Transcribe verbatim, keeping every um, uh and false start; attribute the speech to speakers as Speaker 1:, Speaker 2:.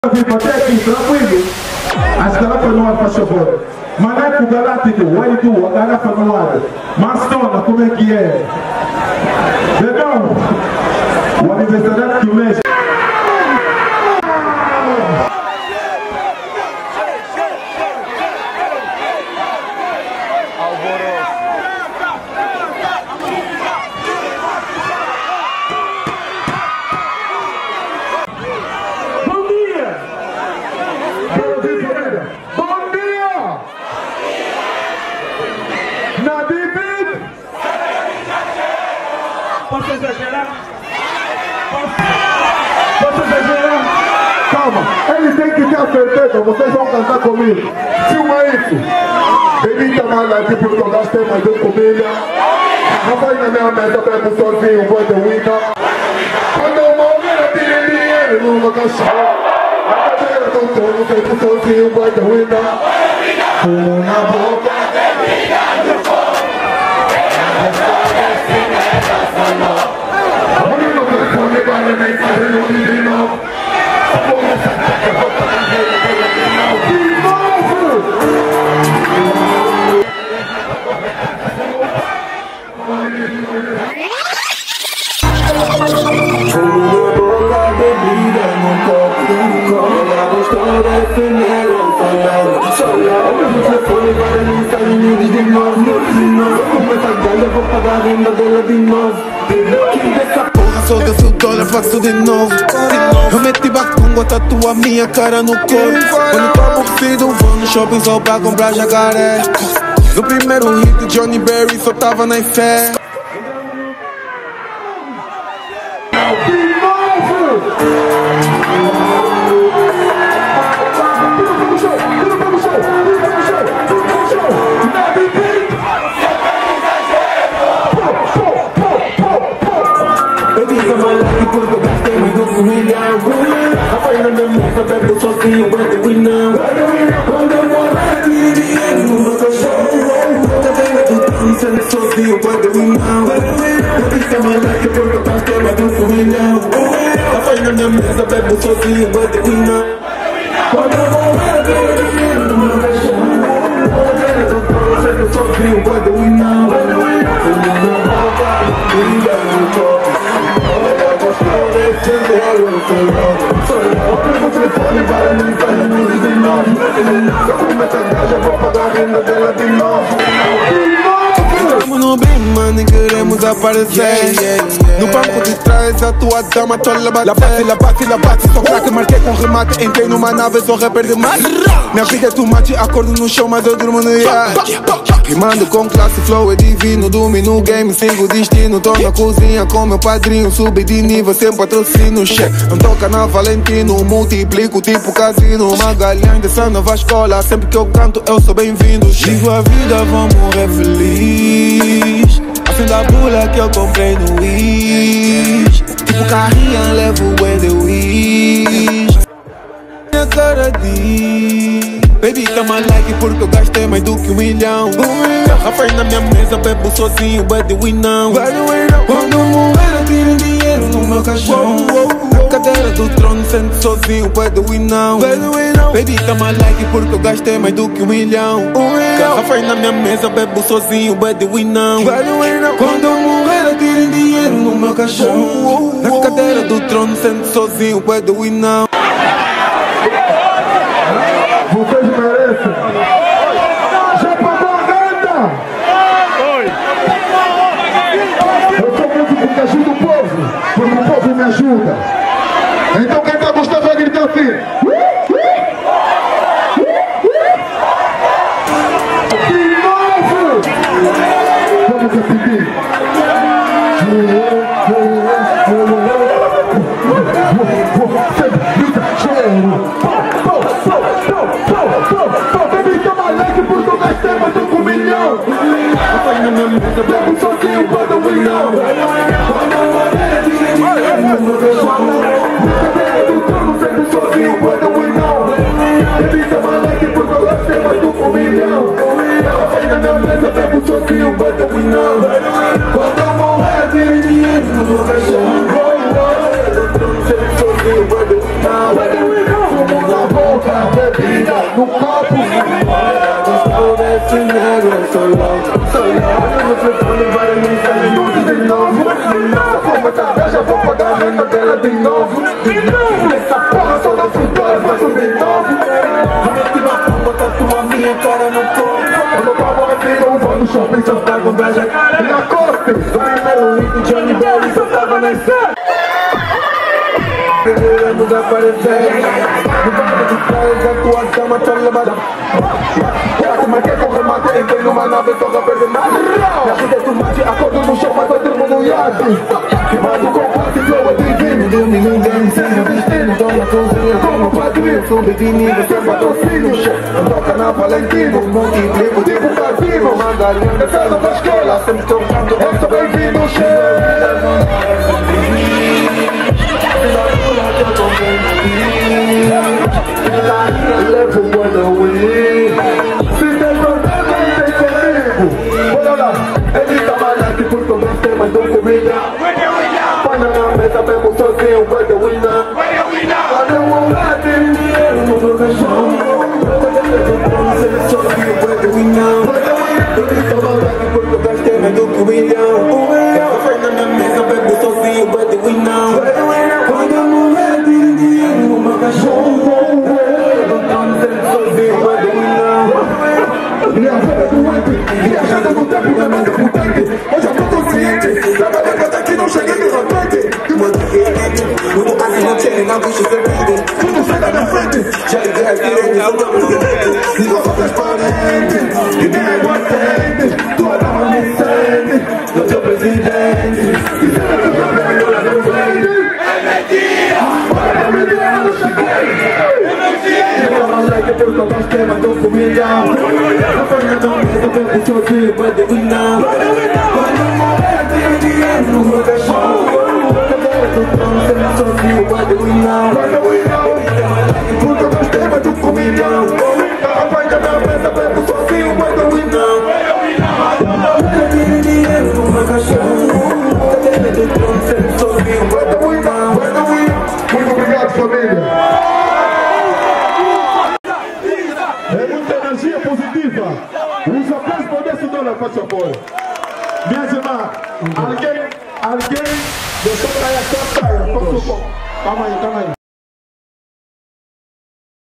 Speaker 1: Vivo até aqui, tranquilo. As garrafas no ar, faz favor. Maneco Galáctico, o L dois, a garrafa no ar. Mastona, como é que é? Então, o aniversário que mexe.
Speaker 2: Posso exagerar? Posso, posso exagerar?
Speaker 1: Calma, eles têm que ter a certeza, vocês vão cantar comigo. Filma isso. Bebida mala aqui por todas tem mais de comida. Rapaz na minha mesa, bebo sozinho, vou de winner. Quando eu morrer, eu tiro dinheiro numa caixa. A cadeira do trono, bebo sozinho, vou de winner. Fumo na boca, bebida no fogo.
Speaker 3: Sou desse dólar, faço de novo. Eu meti bacunga, tatua minha cara no corpo. Quando tô aborrecido, vou no shopping só pra comprar jacaré. No primeiro hit, Johnny Berry só tava na fé.
Speaker 4: Porque eu gastei mais do que um milhão. Rapaz na minha mesa, bebo sozinho, but we know. Quando eu morrer, tiro dinheiro no meu colchão. Cadeira do trono, sendo sozinho, but we know. Eu disse a moleque porque eu gastei mais do que um milhão. Rapaz na minha mesa, bebo sozinho, but we know. Quando eu morrer, tiro dinheiro no meu colchão. Cadeira do trono, sendo sozinho, but we know. Fumo na boca, bebida no copo. Sou eu, o telefone para mim, faz a música de novo. Se eu começar a gaja, vou pagar a renda dela de novo.
Speaker 3: Estamos no bem, mano, e queremos aparecer. No banco de trás, a tua dama toda bate. La bate, la bate, la bate. Sou craque, marquei com remate. Entrei numa nave, sou rapper de mate. Minha vida é tomate, acordo no chão, mas eu durmo no iate. Rimando com classe, flow é divino. Domino o game, sigo o destino. Tô na cozinha com meu padrinho. Subi de nível, sem patrocínio. Check, não toca na Valentino. Multiplico tipo casino. Magalhães dessa nova escola. Sempre que eu canto, eu sou bem-vindo. Vivo a vida, vou morrer feliz. Acendo a bula que eu comprei no Wish. Tipo carrinha, levo o E de Wish. Minha cara diz, baby, toma like porque eu gastei mais do que um milhão. Garrafas na minha mesa, bebo sozinho, but we know. Quando eu morrer, eu tiro dinheiro no meu caixão. Na cadeira do trono, sento sozinho, but we know. Baby, toma like porque eu gastei mais do que um milhão. Garrafas na minha mesa, bebo sozinho, but we know. Quando eu morrer, eu tiro dinheiro no meu caixão. Na cadeira do trono, sento sozinho, but we know.
Speaker 1: Vocês merecem. Já pagou a renda? Oi. Eu sou muito porque ajudo o povo, porque o povo me ajuda. Então quem tá gostando vai gritar assim. De novo! Vamos repetir. Bebo sozinho, but we know. Quando eu morrer, tiro dinheiro no meu chão. Cadeira do trono, sempre sozinho, but we know. Bebida moleque, porque eu gastei mais do que um milhão. Rapaz na minha mesa, bebo sozinho, but we know. Quando eu morrer, tiro dinheiro no meu chão. Cadeira do trono, sempre sozinho, but we know.
Speaker 4: low, so low. Eu vou flipando várias mensagens de novo, de novo. Como estratégia, vou pagar a renda dela de novo, de novo. Nessa porra só dá futuro, faço de novo. A mente na pomba, tatua minha cara no corpo. Eu vou pra boa vida, eu vou no shopping, só tá com inveja. E na costa, o primeiro hit de Johnny Belly, só tava na cena. Vamos aparecer no barco de trás, a tua dama tá levada. Eu marquei com remate, entrei numa nave, toca perder mais. Me ajuda a tomate, acordo no chão, mas eu durmo no iate. E mando com passe, flow é divino. Dorme ninguém, sem o destino. Tô na cozinha como padrinho, subi de nível, sem patrocínio. Não toca na Valentino, multiplico, tipo passivo. Mandarinho, descendo da escola, sempre tocando, eu sou bem-vindo, levo o Guadaluí. Se tem problema, vem comigo. Olha lá, ele tá malhado por todos os temas do comida. Põe na mesa, bebo sozinho, Guadaluí. Olha o lado de dinheiro no meu caixão. Ele sozinho, Guadaluí. Ele tá malhado por todos os temas do comida. Põe na mesa, bebo sozinho, Guadaluí. Quando eu morrer, tire dinheiro no meu caixão. Viajando no tempo, não é mais importante. Hoje eu tô consciente. Trabalhei pra daqui, não cheguei de repente. Mano, mundo assim não tinha, não bicho serpente. Tudo sai da minha frente. Já liguei as direitas, eu tô presidente. Não sou transparente, e nem é atende. Tua dama me sente, eu sou presidente. E será que o problema agora não vende? É mentira! Olha a mentira, eu não cheguei. É mentira! Eu não like por todos os temas do comida. Eu sou sozinho, but we know. Quando eu morrer, tiro dinheiro no meu caixão. Eu tô sozinho, but we know. Por todos os temas do comilhão. Rapaz da minha mesa, bebo sozinho, but we know. Eu tiro dinheiro no meu caixão. Eu tô sozinho, but we know.
Speaker 1: Muito obrigado, família.
Speaker 5: É muita energia positiva. Os aplausos podem se dar, por favor. Minhas irmãs, alguém, alguém deixou cair a sua saia. Calma aí, calma aí.